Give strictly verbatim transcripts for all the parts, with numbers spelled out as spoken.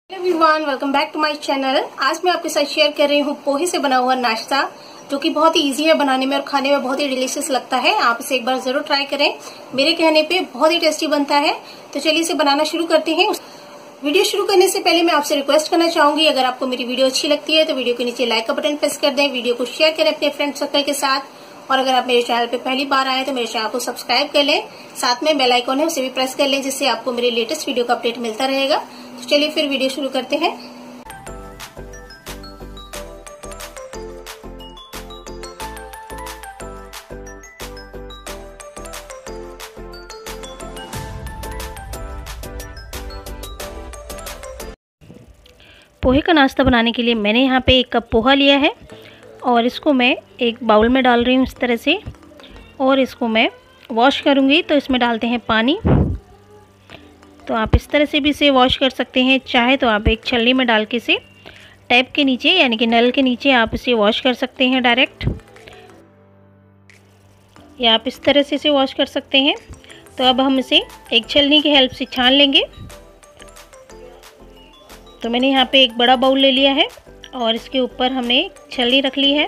Everyone, welcome back to my channel. आज मैं आपके साथ शेयर कर रही हूँ पोहे से बना हुआ नाश्ता, जो कि बहुत ही इजी है बनाने में और खाने में बहुत ही डिलीशियस लगता है। आप इसे एक बार जरूर ट्राई करें, मेरे कहने पे बहुत ही टेस्टी बनता है। तो चलिए इसे बनाना शुरू करते हैं। वीडियो शुरू करने से पहले मैं आपसे रिक्वेस्ट करना चाहूंगी, अगर आपको मेरी वीडियो अच्छी लगती है तो वीडियो के नीचे लाइक का बटन प्रेस कर दें, वीडियो को शेयर करें अपने फ्रेंड सर्कल के साथ, और अगर आप मेरे चैनल पे पहली बार आए तो मेरे चैनल को सब्सक्राइब कर लें, साथ में बेल आइकॉन है उसे भी प्रेस कर लें, जिससे आपको मेरे लेटेस्ट वीडियो का अपडेट मिलता रहेगा। तो चलिए फिर वीडियो शुरू करते हैं। पोहे का नाश्ता बनाने के लिए मैंने यहाँ पे एक कप पोहा लिया है और इसको मैं एक बाउल में डाल रही हूँ इस तरह से, और इसको मैं वॉश करूँगी। तो इसमें डालते हैं पानी। तो आप इस तरह से भी इसे वॉश कर सकते हैं, चाहे तो आप एक छलनी में डाल के इसे टैप के नीचे यानी कि नल के नीचे आप इसे वॉश कर सकते हैं डायरेक्ट, या आप इस तरह से इसे वॉश कर सकते हैं। तो अब हम इसे एक छलनी की हेल्प से छान लेंगे। तो मैंने यहाँ पे एक बड़ा बाउल ले लिया है और इसके ऊपर हमने छलनी रख ली है।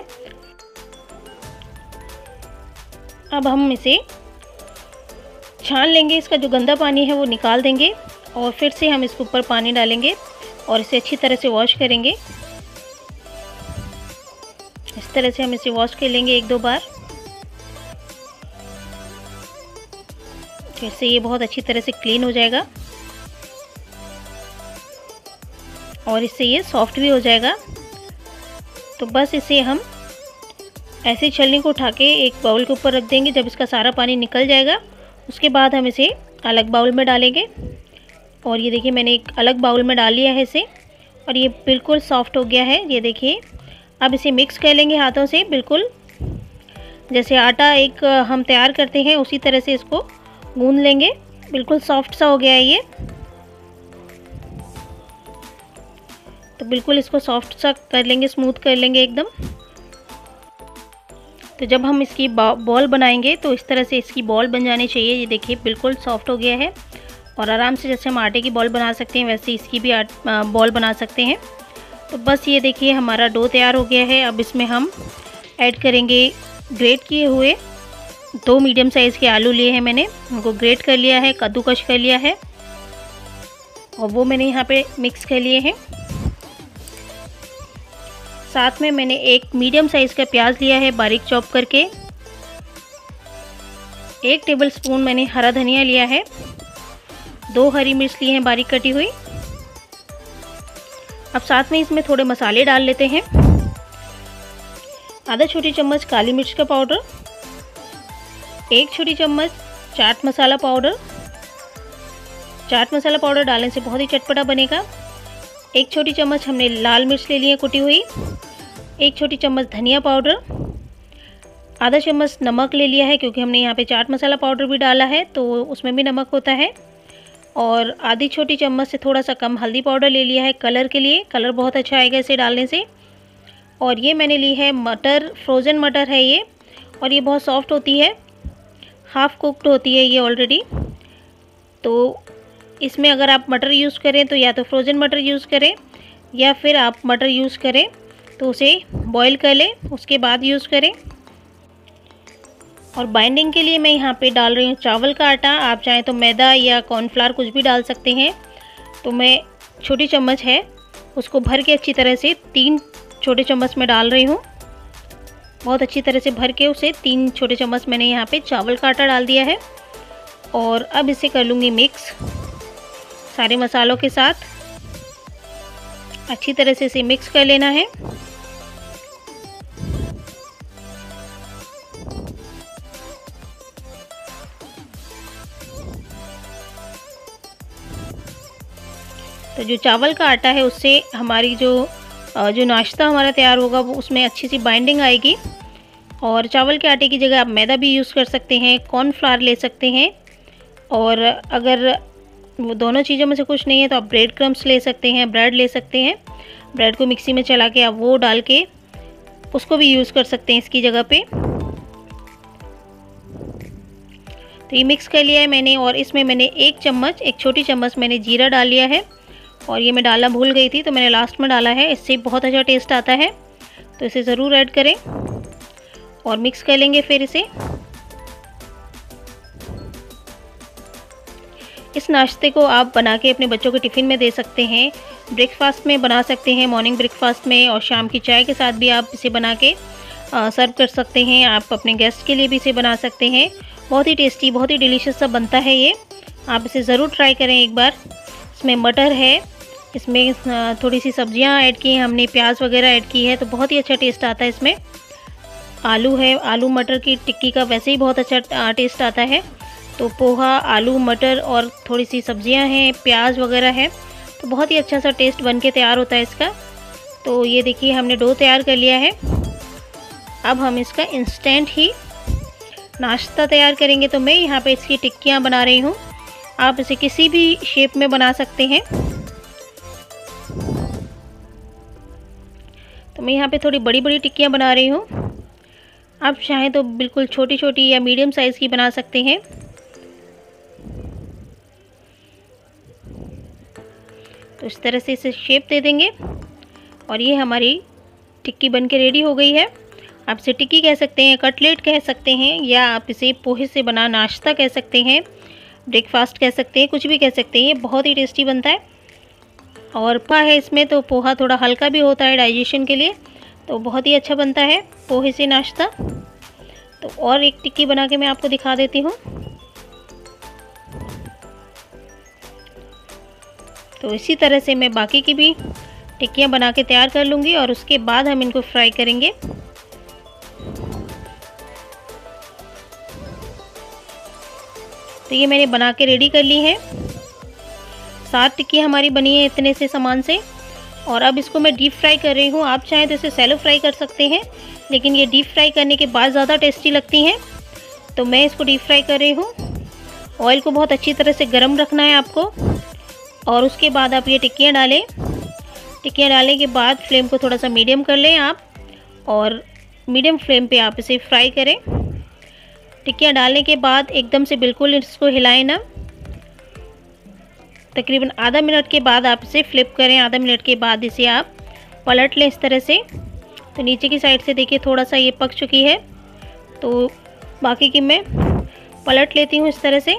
अब हम इसे छान लेंगे, इसका जो गंदा पानी है वो निकाल देंगे, और फिर से हम इसके ऊपर पानी डालेंगे और इसे अच्छी तरह से वॉश करेंगे। इस तरह से हम इसे वॉश कर लेंगे एक दो बार, फिर से ये बहुत अच्छी तरह से क्लीन हो जाएगा और इससे ये सॉफ्ट भी हो जाएगा। तो बस इसे हम ऐसे छलनी को उठा के एक बाउल के ऊपर रख देंगे। जब इसका सारा पानी निकल जाएगा उसके बाद हम इसे अलग बाउल में डालेंगे। और ये देखिए मैंने एक अलग बाउल में डाल लिया है इसे, और ये बिल्कुल सॉफ्ट हो गया है, ये देखिए। अब इसे मिक्स कर लेंगे हाथों से, बिल्कुल जैसे आटा एक हम तैयार करते हैं उसी तरह से इसको गूंद लेंगे। बिल्कुल सॉफ्ट सा हो गया है ये, तो बिल्कुल इसको सॉफ्ट सा कर लेंगे, स्मूथ कर लेंगे एकदम। तो जब हम इसकी बॉल बनाएंगे तो इस तरह से इसकी बॉल बन जानी चाहिए। ये देखिए बिल्कुल सॉफ्ट हो गया है, और आराम से जैसे हम आटे की बॉल बना सकते हैं वैसे इसकी भी बॉल बना सकते हैं। तो बस ये देखिए हमारा डो तैयार हो गया है। अब इसमें हम ऐड करेंगे ग्रेट किए हुए दो मीडियम साइज़ के आलू लिए हैं मैंने, उनको ग्रेट कर लिया है, कद्दूकश कर लिया है, और वो मैंने यहाँ पे मिक्स कर लिए हैं। साथ में मैंने एक मीडियम साइज़ का प्याज लिया है बारीक चॉप करके, एक टेबलस्पून मैंने हरा धनिया लिया है, दो हरी मिर्च लिए हैं बारीक कटी हुई। अब साथ में इसमें थोड़े मसाले डाल लेते हैं। आधा छोटी चम्मच काली मिर्च का पाउडर, एक छोटी चम्मच चाट मसाला पाउडर। चाट मसाला पाउडर डालने से बहुत ही चटपटा बनेगा। एक छोटी चम्मच हमने लाल मिर्च ले ली है कुटी हुई, एक छोटी चम्मच धनिया पाउडर, आधा चम्मच नमक ले लिया है क्योंकि हमने यहाँ पे चाट मसाला पाउडर भी डाला है तो उसमें भी नमक होता है, और आधी छोटी चम्मच से थोड़ा सा कम हल्दी पाउडर ले लिया है कलर के लिए, कलर बहुत अच्छा आएगा इसे डालने से। और ये मैंने ली है मटर, फ्रोज़न मटर है ये, और ये बहुत सॉफ्ट होती है, हाफ़ कुक्ड होती है ये ऑलरेडी। तो इसमें अगर आप मटर यूज़ करें तो या तो फ्रोज़न मटर यूज़ करें, या फिर आप मटर यूज़ करें तो उसे बॉईल कर लें उसके बाद यूज़ करें। और बाइंडिंग के लिए मैं यहाँ पे डाल रही हूँ चावल का आटा, आप चाहें तो मैदा या कॉर्नफ्लावर कुछ भी डाल सकते हैं। तो मैं छोटी चम्मच है उसको भर के अच्छी तरह से तीन छोटे चम्मच में डाल रही हूँ, बहुत अच्छी तरह से भर के उसे तीन छोटे चम्मच मैंने यहाँ पे चावल का आटा डाल दिया है। और अब इसे कर लूँगी मिक्स सारे मसालों के साथ, अच्छी तरह से इसे मिक्स कर लेना है। तो जो चावल का आटा है उससे हमारी जो जो नाश्ता हमारा तैयार होगा वो उसमें अच्छी सी बाइंडिंग आएगी। और चावल के आटे की जगह आप मैदा भी यूज़ कर सकते हैं, कॉर्नफ्लावर ले सकते हैं, और अगर वो दोनों चीज़ों में से कुछ नहीं है तो आप ब्रेड क्रम्स ले सकते हैं, ब्रेड ले सकते हैं। ब्रेड को मिक्सी में चला के आप वो डाल के उसको भी यूज़ कर सकते हैं इसकी जगह पे। तो ये मिक्स कर लिया है मैंने, और इसमें मैंने एक चम्मच एक छोटी चम्मच मैंने जीरा डाल लिया है, और ये मैं डालना भूल गई थी तो मैंने लास्ट में डाला है, इससे बहुत अच्छा टेस्ट आता है। तो इसे ज़रूर ऐड करें और मिक्स कर लेंगे फिर इसे। इस नाश्ते को आप बना के अपने बच्चों के टिफ़िन में दे सकते हैं, ब्रेकफास्ट में बना सकते हैं, मॉर्निंग ब्रेकफास्ट में, और शाम की चाय के साथ भी आप इसे बना के सर्व कर सकते हैं। आप अपने गेस्ट के लिए भी इसे बना सकते हैं। बहुत ही टेस्टी, बहुत ही डिलीशियस सा बनता है ये। आप इसे ज़रूर ट्राई करें एक बार। इसमें मटर है, इसमें थोड़ी सी सब्जियां ऐड की हैं हमने, प्याज वगैरह ऐड की है, तो बहुत ही अच्छा टेस्ट आता है इसमें। आलू है, आलू मटर की टिक्की का वैसे ही बहुत अच्छा टेस्ट आता है। तो पोहा, आलू, मटर और थोड़ी सी सब्जियां हैं, प्याज वगैरह है, तो बहुत ही अच्छा सा टेस्ट बन के तैयार होता है इसका। तो ये देखिए हमने डो तैयार कर लिया है। अब हम इसका इंस्टेंट ही नाश्ता तैयार करेंगे। तो मैं यहाँ पे इसकी टिक्कियाँ बना रही हूँ। आप इसे किसी भी शेप में बना सकते हैं। तो मैं यहाँ पे थोड़ी बड़ी बड़ी टिक्कियाँ बना रही हूँ। आप चाहें तो बिल्कुल छोटी छोटी या मीडियम साइज़ की बना सकते हैं। तो इस तरह से इसे शेप दे देंगे और ये हमारी टिक्की बन के रेडी हो गई है। आप इसे टिक्की कह सकते हैं, कटलेट कह सकते हैं, या आप इसे पोहे से बना नाश्ता कह सकते हैं, ब्रेकफास्ट कह सकते हैं, कुछ भी कह सकते हैं। ये बहुत ही टेस्टी बनता है। और पोहा है इसमें, तो पोहा थोड़ा हल्का भी होता है डाइजेशन के लिए, तो बहुत ही अच्छा बनता है पोहे से नाश्ता। तो और एक टिक्की बना के मैं आपको दिखा देती हूँ। तो इसी तरह से मैं बाकी की भी टिक्कियाँ बना के तैयार कर लूँगी और उसके बाद हम इनको फ्राई करेंगे। तो ये मैंने बना के रेडी कर ली है। सात टिक्कियाँ हमारी बनी है इतने से सामान से। और अब इसको मैं डीप फ्राई कर रही हूँ। आप चाहें तो इसे सैलो फ्राई कर सकते हैं, लेकिन ये डीप फ्राई करने के बाद ज़्यादा टेस्टी लगती हैं। तो मैं इसको डीप फ्राई कर रही हूँ। ऑयल को बहुत अच्छी तरह से गर्म रखना है आपको, और उसके बाद आप ये टिक्कियाँ डालें। टिक्कियाँ डालने के बाद फ्लेम को थोड़ा सा मीडियम कर लें आप, और मीडियम फ्लेम पे आप इसे फ्राई करें। टिक्कियाँ डालने के बाद एकदम से बिल्कुल इसको हिलाएं ना। तकरीबन आधा मिनट के बाद आप इसे फ्लिप करें। आधा मिनट के बाद इसे आप पलट लें इस तरह से। तो नीचे की साइड से देखिए थोड़ा सा ये पक चुकी है, तो बाकी की मैं पलट लेती हूँ इस तरह से।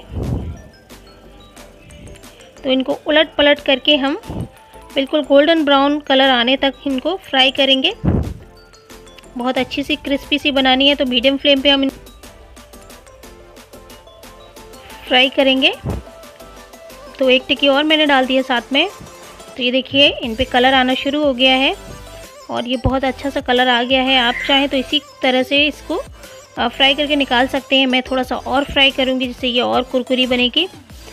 तो इनको उलट पलट करके हम बिल्कुल गोल्डन ब्राउन कलर आने तक इनको फ्राई करेंगे। बहुत अच्छी सी क्रिस्पी सी बनानी है, तो मीडियम फ्लेम पे हम फ्राई करेंगे। तो एक टिक्की और मैंने डाल दी है साथ में। तो ये देखिए इन पे कलर आना शुरू हो गया है और ये बहुत अच्छा सा कलर आ गया है। आप चाहें तो इसी तरह से इसको फ्राई करके निकाल सकते हैं। मैं थोड़ा सा और फ्राई करूँगी जिससे ये और कुरकुरी बनेगी।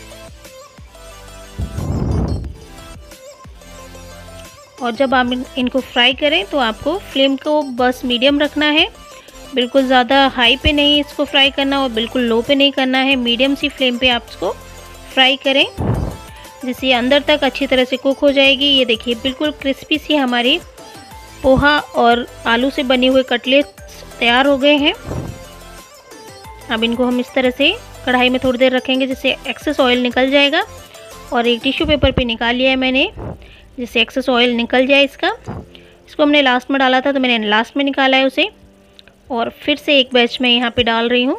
और जब आप इनको फ्राई करें तो आपको फ्लेम को बस मीडियम रखना है, बिल्कुल ज़्यादा हाई पे नहीं इसको फ्राई करना और बिल्कुल लो पे नहीं करना है। मीडियम सी फ्लेम पे आप इसको फ्राई करें जिससे ये अंदर तक अच्छी तरह से कुक हो जाएगी। ये देखिए बिल्कुल क्रिस्पी सी हमारी पोहा और आलू से बने हुए कटलेट्स तैयार हो गए हैं। अब इनको हम इस तरह से कढ़ाई में थोड़ी देर रखेंगे जिससे एक्सेस ऑयल निकल जाएगा। और एक टिश्यू पेपर पे निकाल लिया है मैंने जिससे एक्सेस ऑयल निकल जाए इसका। इसको हमने लास्ट में डाला था तो मैंने लास्ट में निकाला है उसे। और फिर से एक बैच मैं यहाँ पे डाल रही हूँ।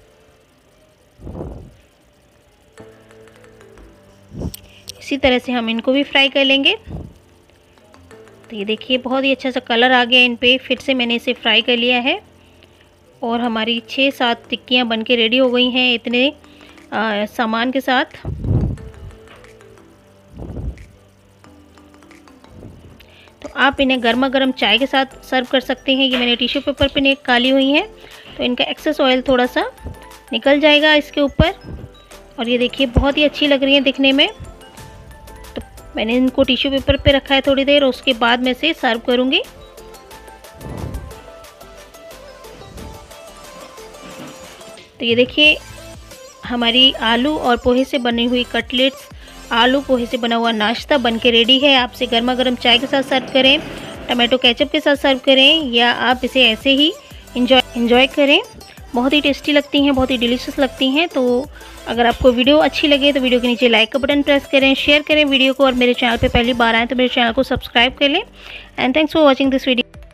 इसी तरह से हम इनको भी फ्राई कर लेंगे। तो ये देखिए बहुत ही अच्छा सा कलर आ गया इन पे। फिर से मैंने इसे फ्राई कर लिया है और हमारी छः सात टिक्कियाँ बनके रेडी हो गई हैं इतने आ, सामान के साथ। तो आप इन्हें गर्मा गर्म चाय के साथ सर्व कर सकते हैं। ये मैंने टिश्यू पेपर पे निकाली हुई हैं तो इनका एक्सेस ऑयल थोड़ा सा निकल जाएगा इसके ऊपर। और ये देखिए बहुत ही अच्छी लग रही है दिखने में। तो मैंने इनको टिश्यू पेपर पे रखा है थोड़ी देर, और उसके बाद मैं इसे सर्व करूँगी। तो ये देखिए हमारी आलू और पोहे से बनी हुई कटलेट्स, आलू पोहे से बना हुआ नाश्ता बनके रेडी है। आप इसे गर्मा गर्म चाय के साथ सर्व करें, टमाटो केचप के साथ सर्व करें, या आप इसे ऐसे ही इंजॉय इंजॉय करें। बहुत ही टेस्टी लगती हैं, बहुत ही डिलीशियस लगती हैं। तो अगर आपको वीडियो अच्छी लगे तो वीडियो के नीचे लाइक का बटन प्रेस करें, शेयर करें वीडियो को, और मेरे चैनल पे पहली बार आएँ तो मेरे चैनल को सब्सक्राइब कर लें। And thanks for watching this video.